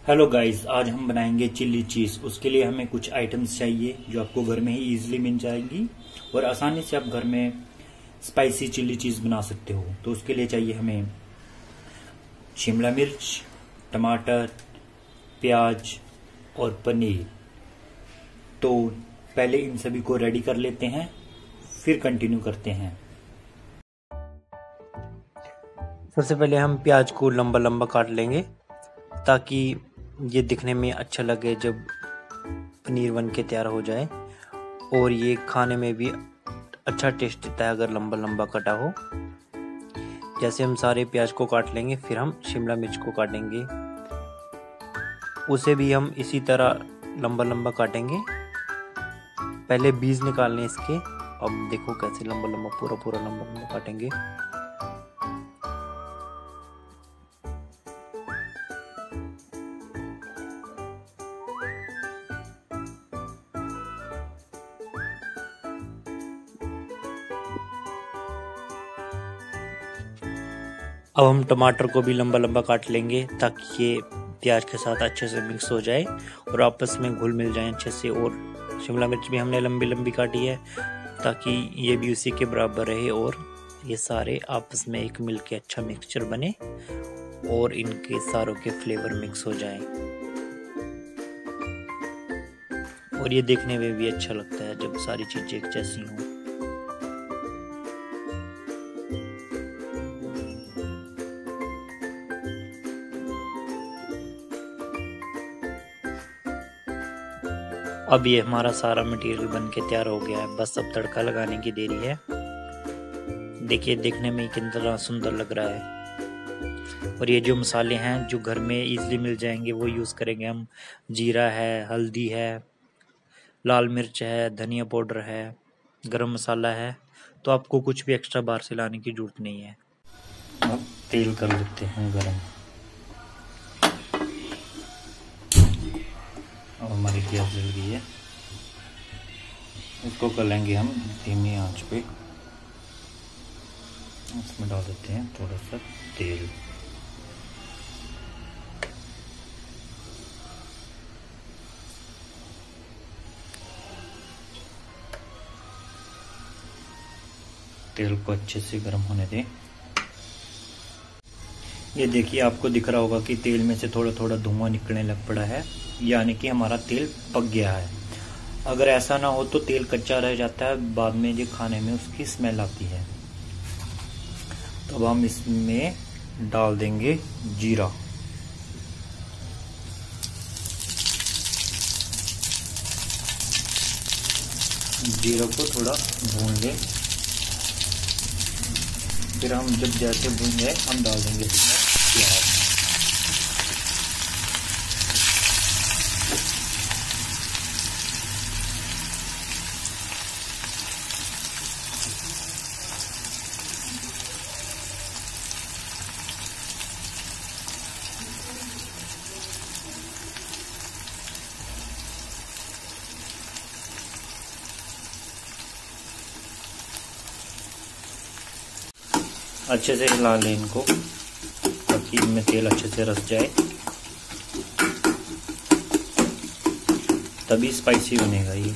Hello guys, आज हम बनाएंगे चिल्ली चीज़। उसके लिए हमें कुछ आइटम्स चाहिए जो आपको घर में ही इजीली मिल जाएगी और आसानी से आप घर में स्पाइसी चिल्ली चीज़ बना सकते हो। तो उसके लिए चाहिए हमें शिमला मिर्च, टमाटर, प्याज और पनीर। तो पहले इन सभी को रेडी कर लेते हैं, फिर कंटिन्यू करते हैं। सबसे पहले हम प्याज को लंबा लंबा काट लेंगे ताकि ये दिखने में अच्छा लगे जब पनीर बन के तैयार हो जाए, और ये खाने में भी अच्छा टेस्ट देता है अगर लंबा लंबा कटा हो। जैसे हम सारे प्याज को काट लेंगे, फिर हम शिमला मिर्च को काटेंगे, उसे भी हम इसी तरह लंबा लंबा काटेंगे। पहले बीज निकालने इसके। अब देखो कैसे लंबा लंबा पूरा लंबा लंबा काटेंगे। अब हम टमाटर को भी लंबा लंबा काट लेंगे ताकि ये प्याज के साथ अच्छे से मिक्स हो जाए और आपस में घुल मिल जाए अच्छे से। और शिमला मिर्च भी हमने लंबी लंबी काटी है ताकि ये भी उसी के बराबर रहे और ये सारे आपस में एक मिल के अच्छा मिक्सचर बने और इनके सारों के फ्लेवर मिक्स हो जाएं। और ये देखने में भी अच्छा लगता है जब सारी चीजें एक जैसी हों। अब ये हमारा सारा मटेरियल बन के तैयार हो गया है, बस अब तड़का लगाने की देरी है। देखिए देखने में कितना सुंदर लग रहा है। और ये जो मसाले हैं जो घर में इजीली मिल जाएंगे वो यूज़ करेंगे हम। जीरा है, हल्दी है, लाल मिर्च है, धनिया पाउडर है, गरम मसाला है। तो आपको कुछ भी एक्स्ट्रा बाहर से लाने की जरूरत नहीं है। अब तेल कर लेते हैं गरम। और हमारी गैस जल गई है, इसको कर लेंगे हम धीमी आंच पे। इसमें डाल देते हैं थोड़ा सा तेल। तेल को अच्छे से गर्म होने दें। ये देखिए, आपको दिख रहा होगा कि तेल में से थोड़ा थोड़ा धुआं निकलने लग पड़ा है, यानी कि हमारा तेल पक गया है। अगर ऐसा ना हो तो तेल कच्चा रह जाता है, बाद में ये खाने में उसकी स्मेल आती है। तो अब हम इसमें डाल देंगे जीरा। जीरा को थोड़ा भून लें, फिर हम जब जैसे भून जाए हम डाल देंगे इसमें प्याज। अच्छे से हिला लें इनको ताकि इनमें तेल अच्छे से रस जाए, तभी स्पाइसी बनेगा ये।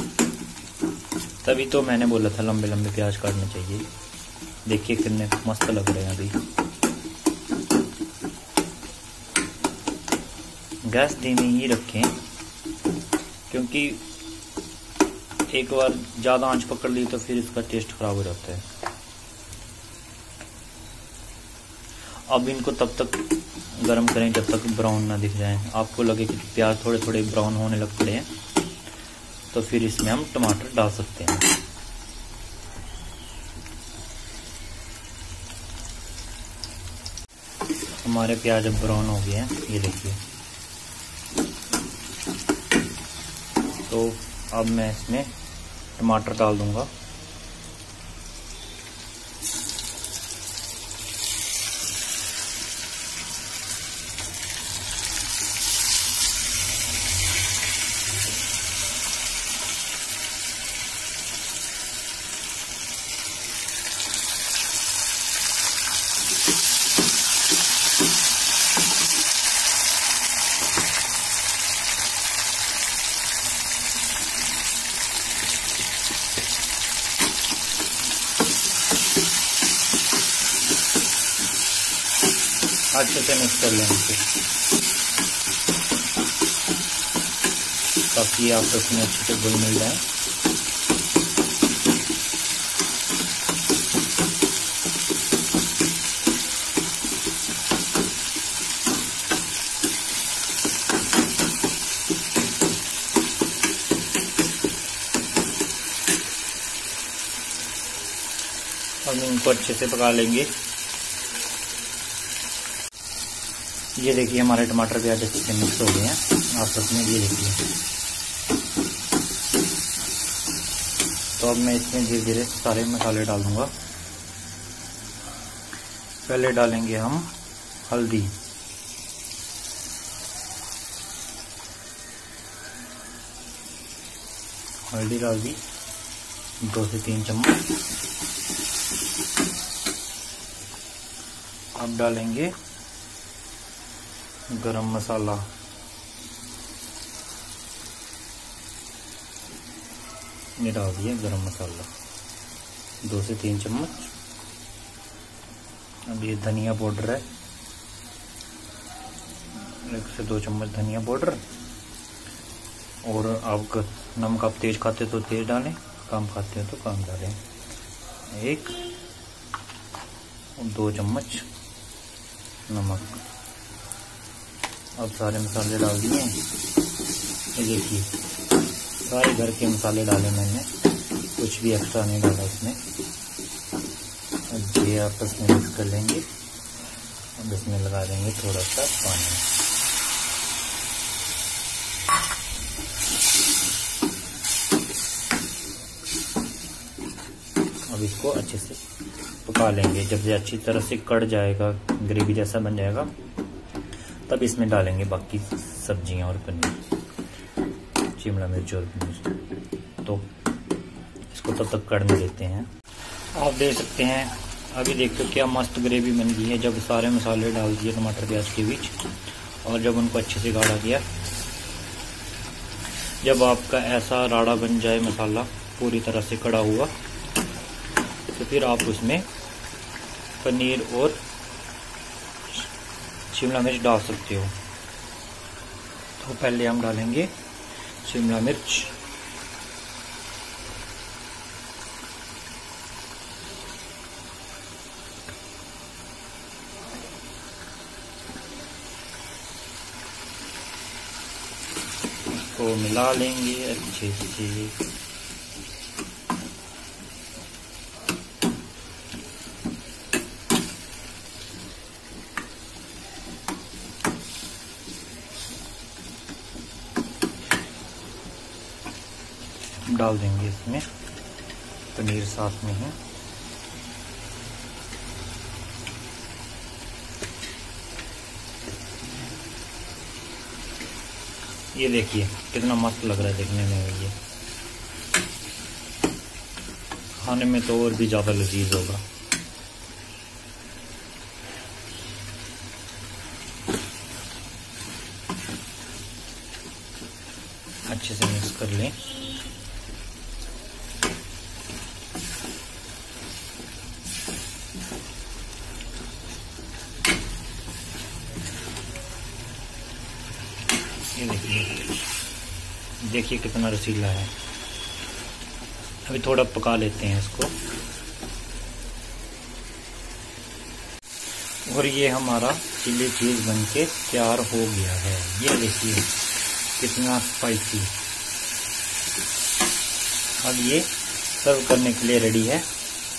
तभी तो मैंने बोला था लंबे लंबे प्याज काटने चाहिए। देखिए कितने मस्त लग रहे हैं अभी। गैस धीमी ही रखें क्योंकि एक बार ज़्यादा आंच पकड़ ली तो फिर इसका टेस्ट खराब हो जाता है। अब इनको तब तक गरम करें जब तक ब्राउन ना दिख जाए। आपको लगे कि प्याज थोड़े थोड़े ब्राउन होने लग पड़े हैं तो फिर इसमें हम टमाटर डाल सकते हैं। हमारे प्याज अब ब्राउन हो गए हैं, ये देखिए। तो अब मैं इसमें टमाटर डाल दूंगा। अच्छे से मिक्स कर लेंगे ताकि आपस में अच्छे से घुल मिल जाए। हम इनको अच्छे से पका लेंगे। ये देखिए हमारे टमाटर प्याज अच्छे से मिक्स हो गए हैं आपस में, ये देखिए। तो अब मैं इसमें धीरे धीरे सारे मसाले डाल दूंगा। पहले डालेंगे हम हल्दी, हल्दी डाल दी 2 से 3 चम्मच। अब डालेंगे गरम मसाला, ये डाल दिया गरम मसाला 2 से 3 चम्मच। अब ये धनिया पाउडर है 1 से 2 चम्मच धनिया पाउडर। और आप नमक आप तेज खाते तो तेज डालें, कम खाते हो तो कम डालें। 1 और 2 चम्मच नमक। अब सारे मसाले डाल दिए। ये देखिए सारे घर के मसाले डाले मैंने, कुछ भी एक्स्ट्रा नहीं डाला इसमें। अब ये आपस में मिक्स कर लेंगे। अब इसमें लगा देंगे थोड़ा सा पानी। अब इसको अच्छे से पका लेंगे। जब ये अच्छी तरह से कढ़ जाएगा, ग्रेवी जैसा बन जाएगा, तब इसमें डालेंगे बाकी सब्जियां और पनीर, शिमला मिर्च और पनीर। तो इसको तब तक कढ़ने देते हैं। आप देख सकते हैं अभी देखो क्या मस्त ग्रेवी बन गई है। जब सारे मसाले डाल दिए टमाटर प्याज के बीच और जब उनको अच्छे से गाढ़ा किया, जब आपका ऐसा राड़ा बन जाए मसाला पूरी तरह से कड़ा हुआ, तो फिर आप उसमें पनीर और शिमला मिर्च डाल सकते हो। तो पहले हम डालेंगे शिमला मिर्च, इसको मिला लेंगे अच्छे से। डाल देंगे इसमें पनीर साथ में है। ये देखिए कितना मस्त लग रहा है देखने में। ये खाने में तो और भी ज्यादा लजीज होगा। अच्छे से मिक्स कर लें। ये देखिए कितना रसीला है। अभी थोड़ा पका लेते हैं इसको। और ये हमारा चिली चीज बनके तैयार हो गया है। ये देखिए कितना स्पाइसी। अब ये सर्व करने के लिए रेडी है।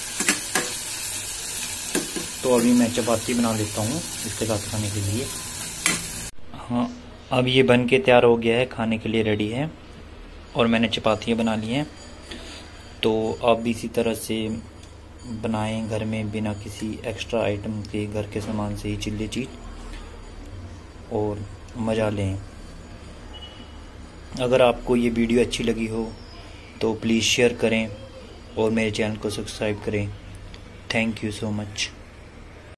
तो अभी मैं चपाती बना लेता हूँ इसके साथ खाने के लिए। हाँ, अब ये बन के तैयार हो गया है, खाने के लिए रेडी है। और मैंने चपातियाँ बना ली हैं। तो आप भी इसी तरह से बनाएं घर में बिना किसी एक्स्ट्रा आइटम के, घर के सामान से ही चिल्ली चीज, और मज़ा लें। अगर आपको ये वीडियो अच्छी लगी हो तो प्लीज़ शेयर करें और मेरे चैनल को सब्सक्राइब करें। Thank you so much.